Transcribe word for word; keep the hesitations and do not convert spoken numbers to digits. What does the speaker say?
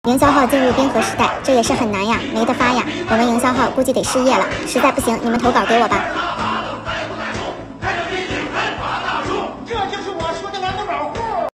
营销号进入冰河时代，这也是很难呀，没得发呀。我们营销号估计得失业了，实在不行你们投稿给我吧。